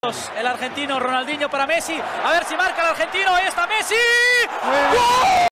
El argentino Ronaldinho para Messi. A ver si marca el argentino. Ahí está Messi.